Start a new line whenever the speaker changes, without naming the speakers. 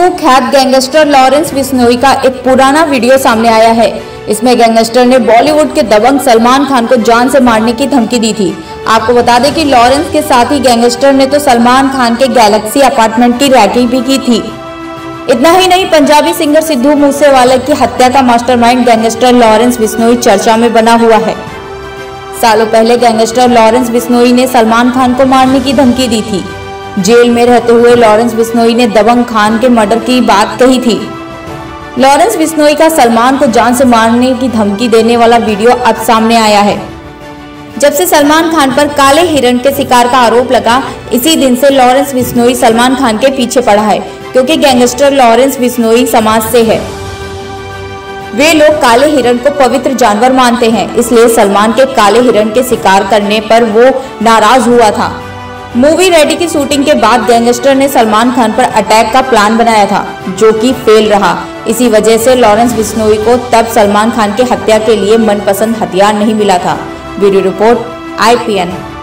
कुख्यात gangster Lawrence Bishnoi का एक पुराना वीडियो सामने आया है। इसमें गैंगस्टर ने बॉलीवुड के दबंग सलमान खान को जान से मारने की धमकी दी थी। आपको बता दें कि लॉरेंस के साथ ही गैंगस्टर ने तो सलमान खान के गैलेक्सी अपार्टमेंट की रैकिंग भी की थी। इतना ही नहीं, पंजाबी सिंगर सिद्धू मूसेवाला की हत्या का मास्टरमाइंड गैंगस्टर लॉरेंस बिश्नोई चर्चा में बना हुआ है। सालों पहले गैंगस्टर लॉरेंस बिश्नोई ने सलमान खान को मारने की धमकी दी थी। जेल में रहते हुए लॉरेंस बिश्नोई ने दबंग खान के मर्डर की बात कही थी। लॉरेंस बिश्नोई का सलमान को जान से मारने की धमकी देने वाला वीडियो अब सामने आया है। जब से सलमान खान पर काले हिरण के शिकार का आरोप लगा, इसी दिन से लॉरेंस बिश्नोई सलमान खान के पीछे पड़ा है, क्योंकि गैंगस्टर लॉरेंस बिश्नोई समाज से है। वे लोग काले हिरण को पवित्र जानवर मानते हैं, इसलिए सलमान के काले हिरण के शिकार करने पर वो नाराज हुआ था। मूवी रेडी की शूटिंग के बाद गैंगस्टर ने सलमान खान पर अटैक का प्लान बनाया था, जो कि फेल रहा। इसी वजह से लॉरेंस बिश्नोई को तब सलमान खान की हत्या के लिए मनपसंद हथियार नहीं मिला था। Bureau report IPN।